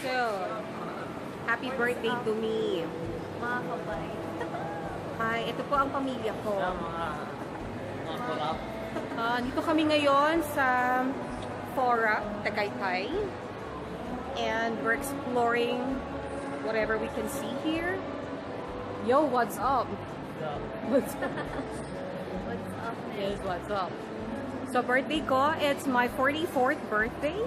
So, happy birthday to me. Mga kabay. Hi, ito po ang pamilya ko. Mga kurap. Dito kami ngayon sa Fora, Tagaytay. And we're exploring whatever we can see here. Yo, what's up? What's up? What's up, Yes, what's up? So, birthday ko, it's my 44th birthday.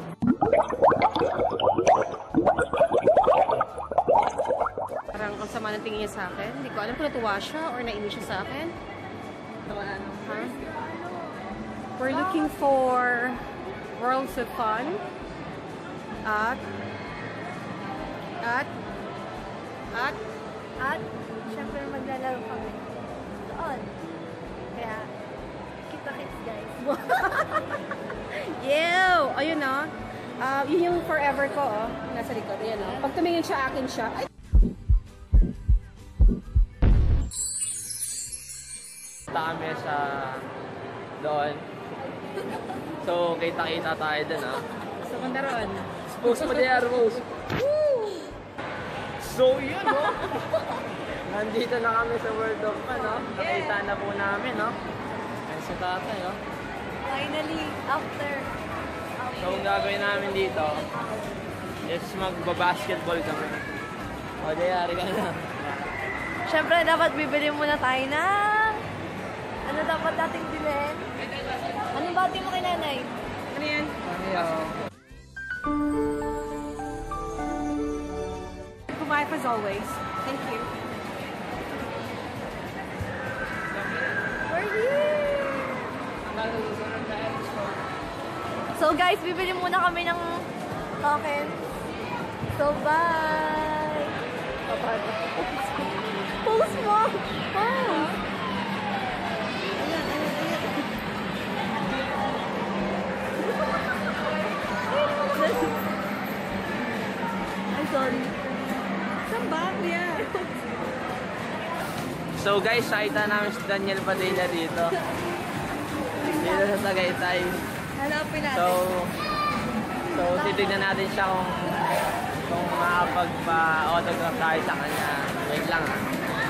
Parang ang sama ng tingin niya sa akin. Hindi ko alam kung natuwa siya or nainis siya sa akin. Huh? We're looking for Worlds of Fun at syempre maglalaro kami. Doon. Kaya, kita-kits guys. Yew! Ayun na. Yun yung forever ko, oh. Nasa likod. Ayan, oh. Pag tumingin siya, akin siya. Ay! Punta kami sa doon. So, kita-kita tayo dun, ha? So, kanda ron. Post mo there, Rose. So, yun, no? Nandito na kami sa World of Fun, no? Nakita na po namin, no? Ayun sa tatay, no? Finally, after. So, ang gagawin namin dito is magbabasketball kami. O, dayari ka na. Syempre, dapat bibili muna tayo ng... Ano dapat nating bilhin? Anong bati mo kay nanay? Ano yan? Life as always. Thank you. We're here! So guys, bibili muna kami ng token. So bye! Post mo! Post! I'm sorry. Saan ba, kuya? So guys, nakita namin si Daniel Padilla dito. Dito sa Tagaytay. Hanapin natin. So titignan natin siya kung makapagpa-autograph tayo sa kanya. Wait lang, ha.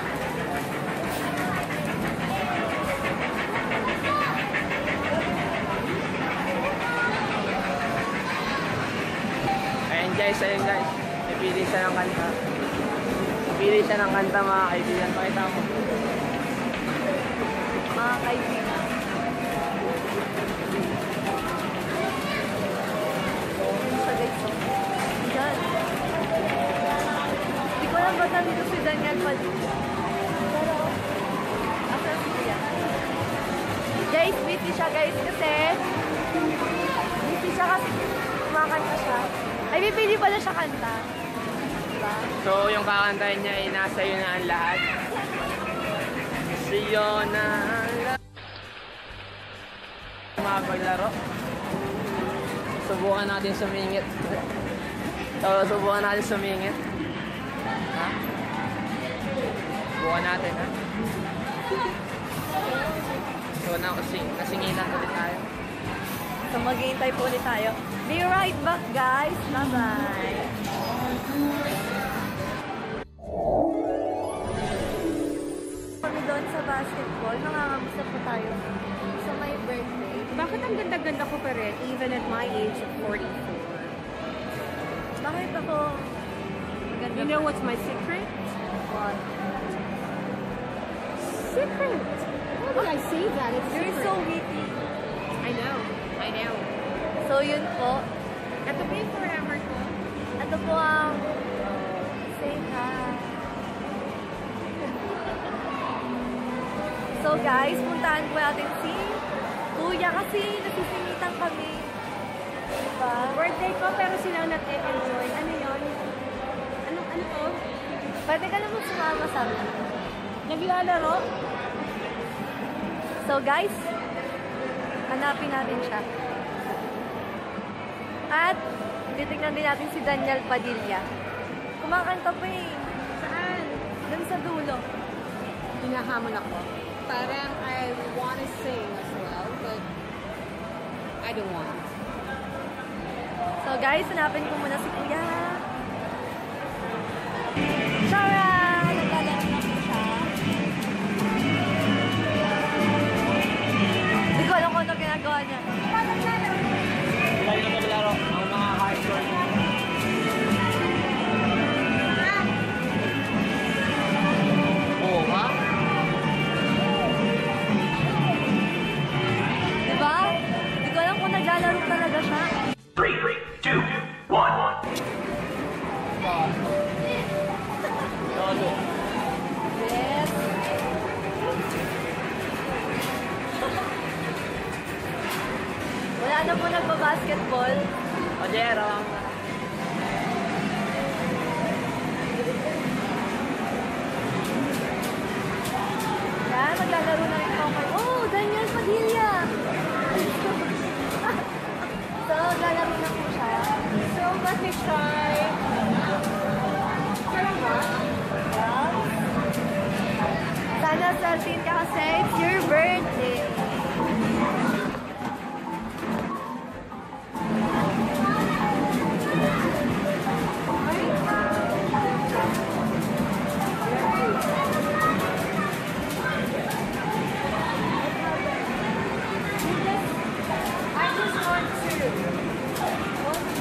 Ayun guys. Napili siya ng kanta. Napili siya ng kanta, mga kaibigan. Pakita mo. Mga kaibigan. Sa guys, yan. Hindi ko alam ba't nandito si Daniel Padilla. Pero, asa si Kuya. Guys, busy siya guys kasi kumakanta siya. Ay, bibili pala siya kanta. Diba? So, yung kakantahin niya ay nasa iyo na ang lahat. Sa'yo na ang lahat. Makapaglaro. Subukan natin sumingit. Subukan natin sumingit. Ha? Subukan natin, ha? So, nasinginan ulit tayo. So, mag-iintay po ulit tayo. Be right back, guys. Bye-bye. Kami doon sa basketball, nangangamusta po tayo sa my birthday. Bakit ang ganda-ganda ko pa rin, even at my age of 44? Bakit ako maganda? You know what's my secret? What? Secret! How did I say that? It's You're secret. so witty. I know. So, yun po. Ito ba yung forever ko? Ito po ang say hi. So guys, puntahan po natin si Kuya kasi nasisimitan kami. Diba? Birthday ko pero sila nag-enjoy. Ano yun? Ano to? Pwede ka naman sumama sa amin. Naglalaro? So guys, hanapin natin siya. At titignan din natin si Daniel Padilla. Kumakanta pa eh. Saan? Doon sa dulo. Hinahamon ako. Parang I wanna sing as well, but I don't want. So guys, hanapin ko muna si Kuya. Panyero. Yan, maglalaro na rin ako. Oh, Daniel Padilla! So, maglalaro na po siya. So, bakit shy? Sana selfie ka kasi it's your birthday. I just want to.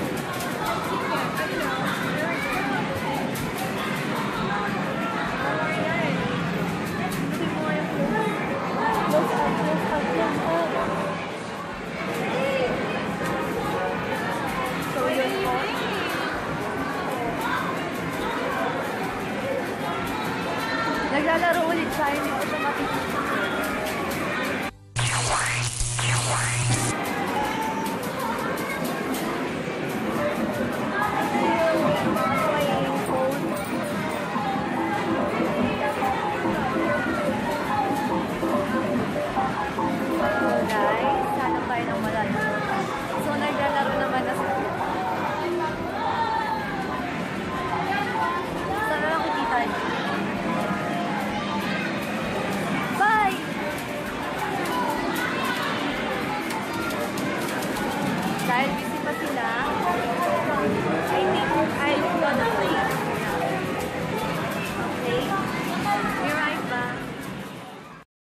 So, yun po. Naglalaro ulit siya, hindi ko siya makikita.